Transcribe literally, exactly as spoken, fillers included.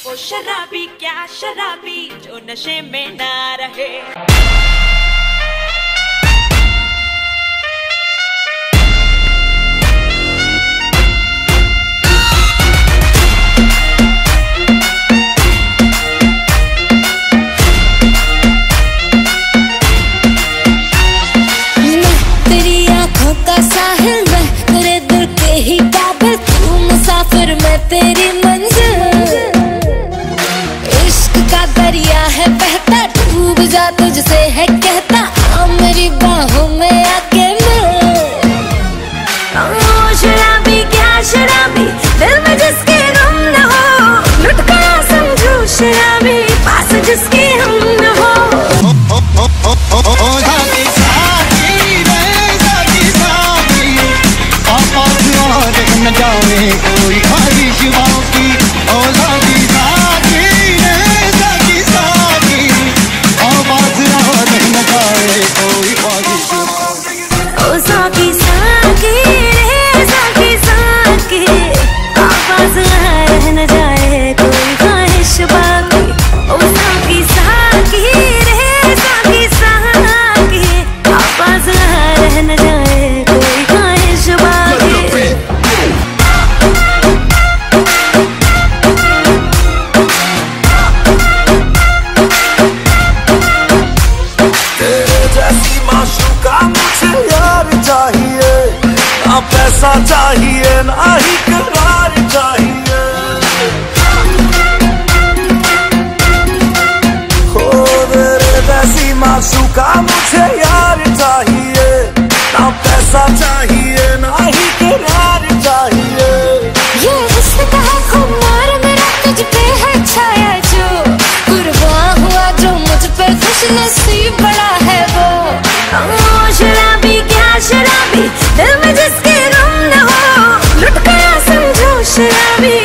वो शराबी क्या शराबी जो नशे में ना रहे। तेरी मंजिल इश्क का दरिया है बहता, डूब जा तुझसे है कहता, आ मेरी बाहों में आके मिल। ओ शराबी क्या शराबी दिल में जिसके गम न हो, लुट गया समझो शराबी पास जिसके हम न हो। न जावे कोई ख्वाहिश बाकी, ओ साथी साथी रे साथी साथी, आवाज न जावे कोई ख्वाहिश, ओ साथी साथी रे साथी साथी, आवाज न जाए कोई ख्वाहिश बाकी, ओ साथी साथी रे साथी साथी, आवाज न जाए कोई ख्वाहिश बाकी। पैसा चाहिए ना ही करार चाहिए, हो तेरे जैसी मासूका मुझे यार चाहिए, ना पैसा चाहिए ना ही करार चाहिए। ये रिश्ता है खुमार मेरा तुझ पे है छाया, जो कुर्बान हुआ जो मुझ पे खुश नसीब बड़ा है वो। ओ शराबी क्या शराबी दिल में जिसके गम न हो, लुट गया समझो शराबी